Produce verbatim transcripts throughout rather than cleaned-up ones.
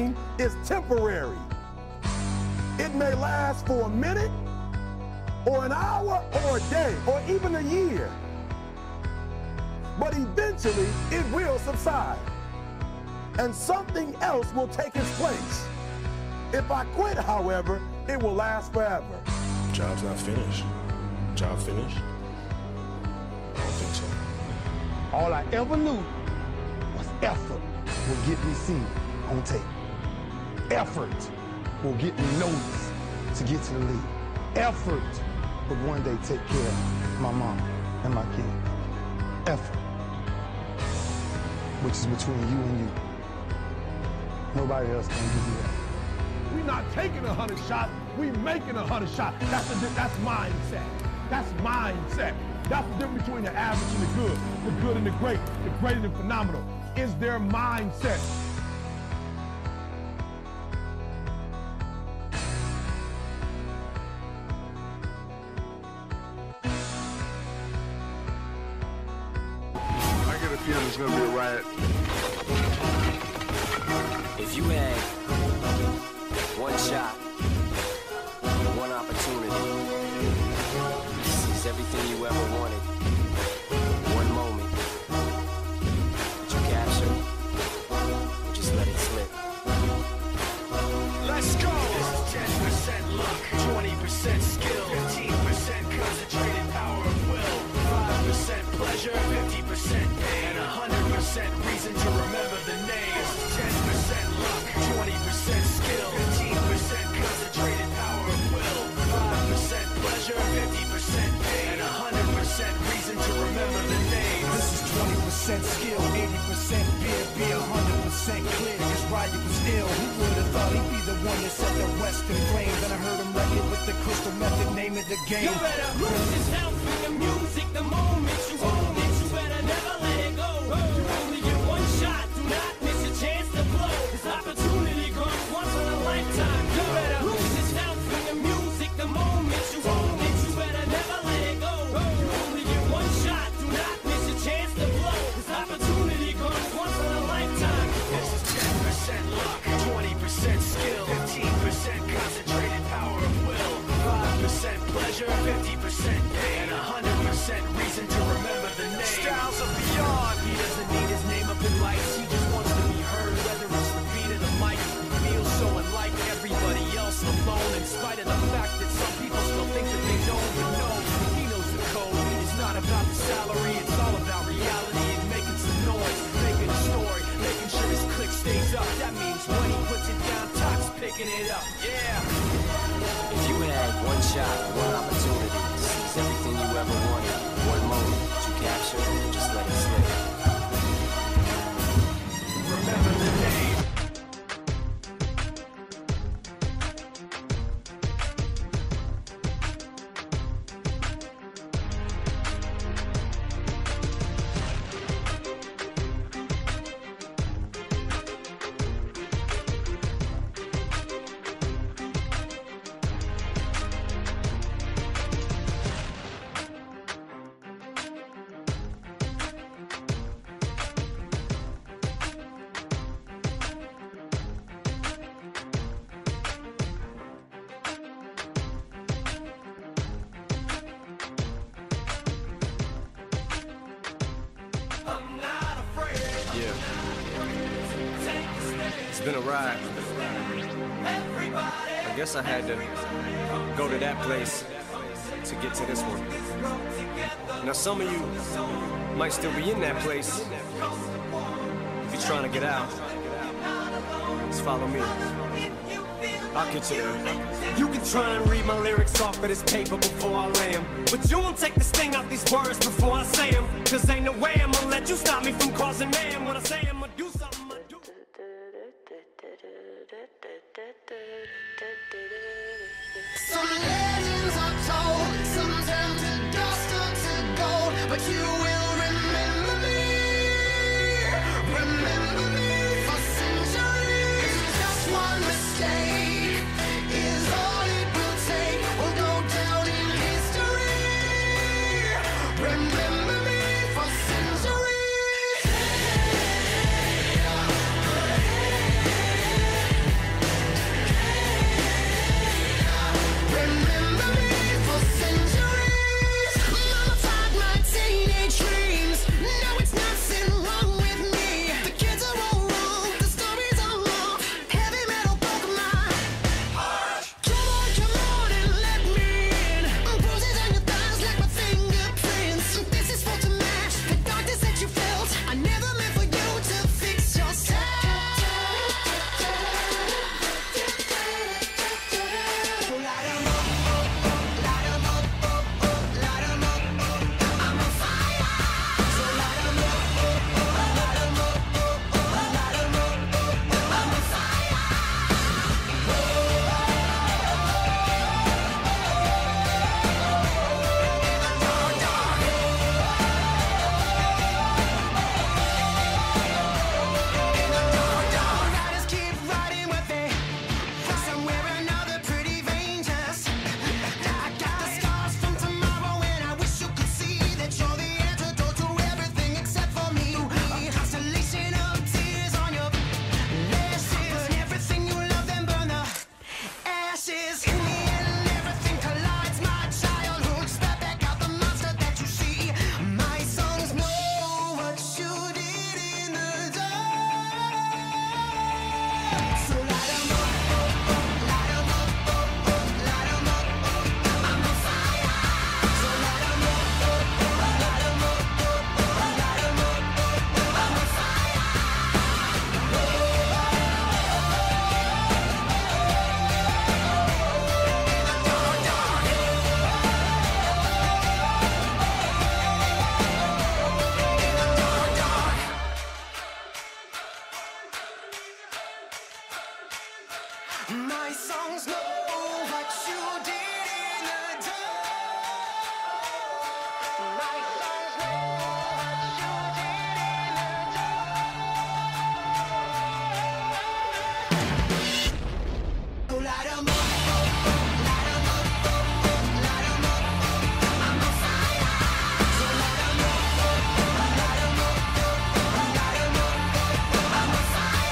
pain is temporary. It may last for a minute, or an hour, or a day, or even a year. But eventually, it will subside, and something else will take its place. If I quit, however, it will last forever. Job's not finished. Job finished? I don't think so. All I ever knew was effort will get me seen on tape. Effort will get me noticed to get to the league. Effort would one day take care of my mom and my kids. Effort, which is between you and you. Nobody else can give you that. We're not taking a hundred shots, we making a hundred shots. That's the that's mindset. That's mindset. That's the difference between the average and the good, the good and the great, the great and the phenomenal. Is their mindset. I get a feeling it's gonna be a riot. If you had one shot, one opportunity to seize everything you ever wanted, one moment, would you capture or just let it slip? Let's go! This is ten percent luck, twenty percent skill, fifteen percent concentrated power of will, five percent pleasure, fifty percent pain, and one hundred percent reason to remember the name. This is ten percent luck, twenty percent skill, fifteen percent concentrated power of will, five percent pleasure, fifty percent pain, and one hundred percent reason to remember the name. This is twenty percent skill, eighty percent beer, be one hundred percent clear, cause Ryder was ill. Who would've thought he'd be the one that set the West in flames? And I heard him wreck it with the crystal method, name of the game. You better lose yourself in the music the moment you own it. You better never let it go. You only get one shot, do not miss a chance to blow. This opportunity comes once in a lifetime. You better lose yourself in the music the moment you own it. You better never let it go. You only get one shot, do not miss a chance to blow. This opportunity comes once in a lifetime. This is ten percent luck, twenty percent skill, fifteen percent concentrated power of will, five percent pleasure, fifty percent pain, and one hundred percent reason to remember the name. Styles are beyond. He doesn't need his name up in lights. He just wants to be heard, whether it's the beat of the mic. He feels so unlike everybody else alone, in spite of the fact that some people still think that they don't even know. He knows the code. It's not about the salary. It's all about reality and making some noise, making a story, making sure his click stays up. That means when he puts it down, Top's picking it up. Yeah. If you had one shot, one opportunity to seize everything you ever wanted, one moment, would you capture or just let it slip? Remember the name. Yeah. It's been a ride. I guess I had to go to that place to get to this one. Now some of you might still be in that place. If you're trying to get out, just follow me. I'll get you there. You can try and read my lyrics off of this paper before I lay 'em, but you won't take the sting out these words before I say 'em. Cause ain't no way I'm gonna let you stop me from causing man. When I say I'm gonna do something, I do. Some legends are told, some turn to dust or to gold, but you will remember me, remember me for centuries. Just one mistake is all it will take. We'll go down in history. Remember me for centuries. So light 'em up, light 'em up, light 'em up. I'm on fire. So light 'em up, light 'em up, light 'em up. I'm on fire. My songs know what you did in the dark. My songs know what you did in the dark. So light 'em up, light 'em up, light 'em up. I'm on fire. So light 'em up, light 'em up, light 'em up. I'm on fire.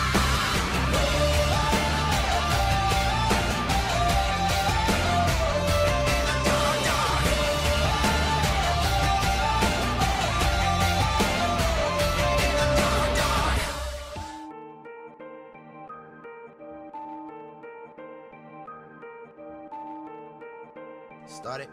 Started.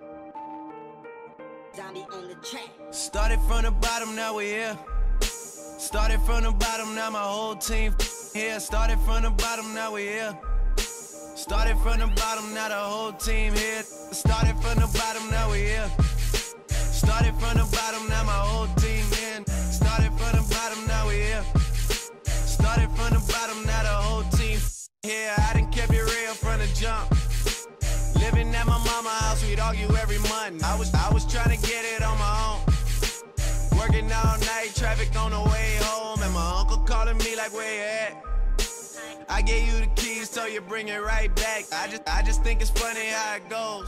Zombie on the track. Started from the bottom, now we're here. Started from the bottom, now my whole team here. Started from the bottom, now we're here. Started from the bottom, now the whole team here. Started from the bottom, now we're here. Started from the bottom, now my whole team in. Started from the bottom, now we're here. Started from the bottom, now the whole team here. I done kept it real from the jump. Living at my mama's house, we'd argue every month. I was I was trying to get it on my own. Working all night, traffic on the way home, and my uncle calling me like, where you at? I gave you the keys, so you bring it right back. I just I just think it's funny how it goes.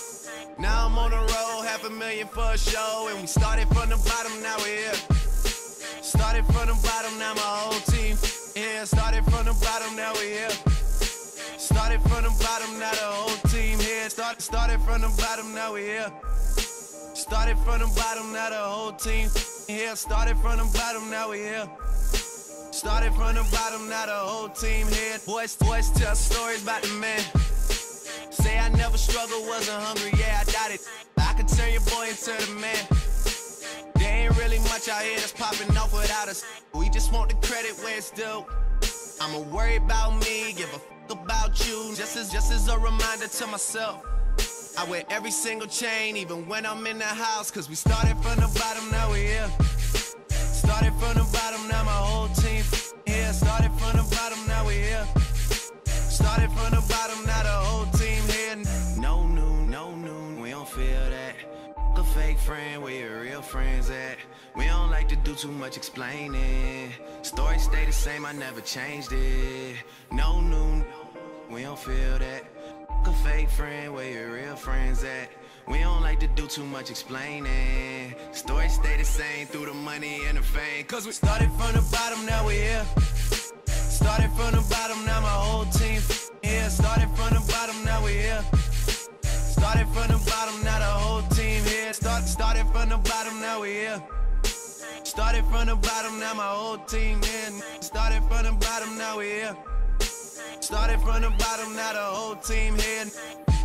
Now I'm on the road, half a million for a show, and we started from the bottom, now we're here. Started from the bottom, now my whole team here. Started from the bottom, now we're here. Started from the bottom, now the whole team here. Started, started from the bottom, now we here. Started from the bottom, now the whole team here. Started from the bottom, now we here. Started from the bottom, now the whole team here. Boys, boys tell stories about the man. Say I never struggled, wasn't hungry, yeah, I doubt it. I could turn your boy into the man. There ain't really much out here that's popping off without us. We just want the credit where it's due. I'ma worry about me, give a f about you, just as just as a reminder to myself. I wear every single chain, even when I'm in the house, cause we started from the bottom, now we here. Started from the bottom, now my whole team here. Started from the bottom, now we here. Started from the bottom, now the whole team here. No noon, no noon, we don't feel that. A fake friend, where your real friends at? We don't like to do too much explaining. Story stay the same, I never changed it. No noon, we don't feel that. A fake friend, where your real friends at? We don't like to do too much explaining. Story stay the same through the money and the fame. Cause we started from the bottom, now we here. Started from the bottom, now my whole team here. Started from the bottom, now we here. Started from the bottom, now the whole team here. Start, started from the bottom, now we here. Started from the bottom, now my whole team in. Started from the bottom, now we here. Started from the bottom, now the whole team here.